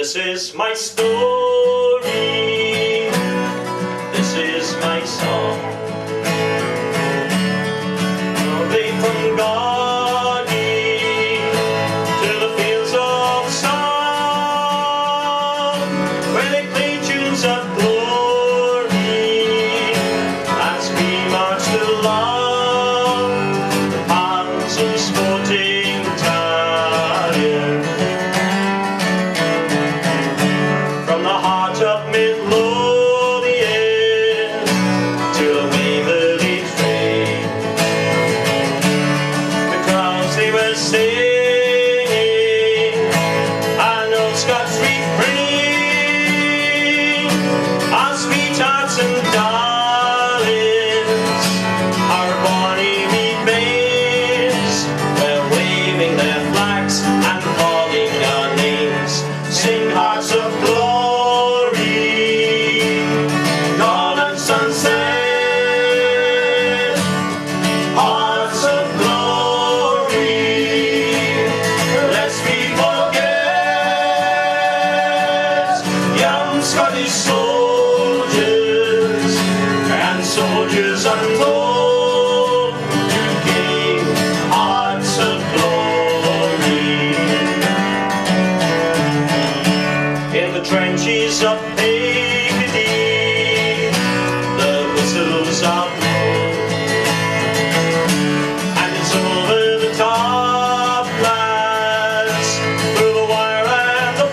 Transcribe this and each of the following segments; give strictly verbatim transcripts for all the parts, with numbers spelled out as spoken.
This is my story, this is my song. Away from Gorgie to the fields of Somme, where they play tunes of glory as we marched along the paths of Sporting Battalion. From the heart of Midlothian to the Waverly train, the crowds they were singing an old Scots refrain. Our sweethearts and darlings, our bonny wee babes, were waving their flags and calling our names. Sing hearts of glory, dawn and sunset, hearts of glory, lest we forget young Scottish soldiers and soldiers untold who gave hearts of glory. In the trenches of Picardy, the whistles are blown, and it's over the top, lads, through the wire and the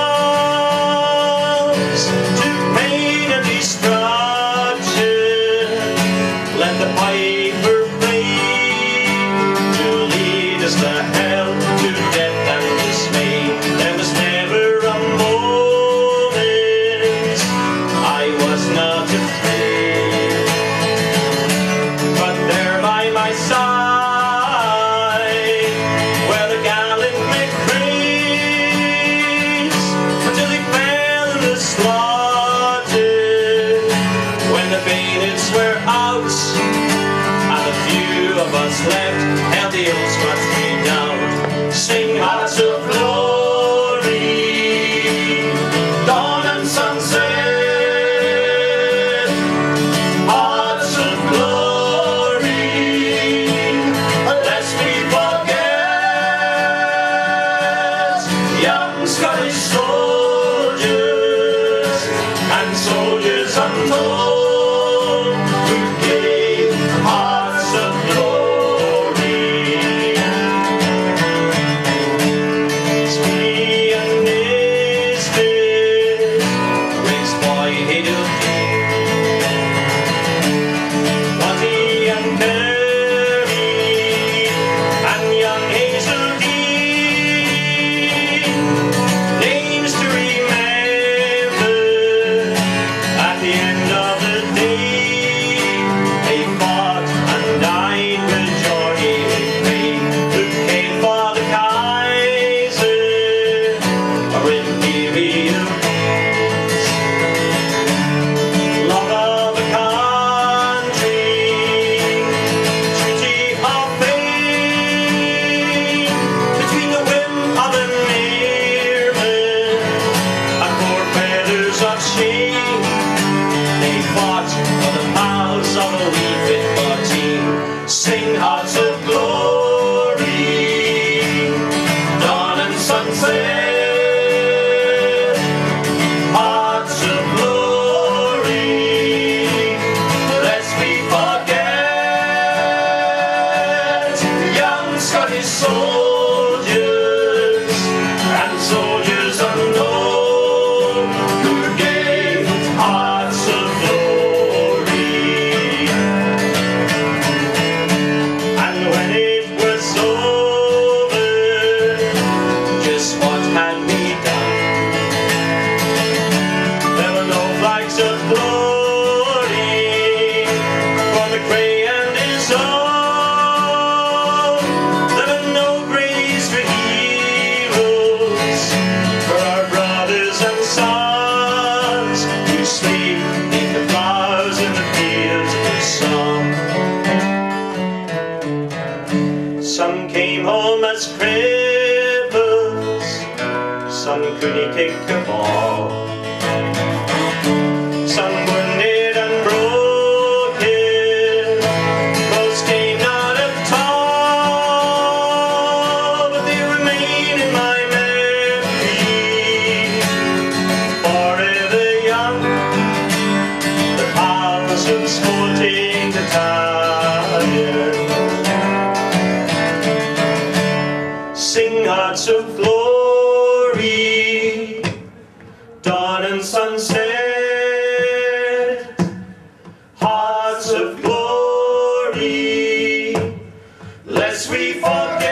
bombs, to pain and destruction. Let the piper play to lead us to hell, to death and dismay. There was never a moment I was not afraid, but there by my side were the gallant McCraes, until they fell in the slaughter when the bayonets were out, and a few of us left held the old Scots down. Sing hearts of glory, dawn and sunset, hearts of glory, lest we forget young Scottish soldiers and soldiers untold who gave hearts of glory. couldn't kick a ball. Some wounded and broken, most came not at all, but they remain in my memory, forever young, the pals of Sporting Battalion. Sing hearts of glory, dawn and sunset, hearts of glory, lest we forget.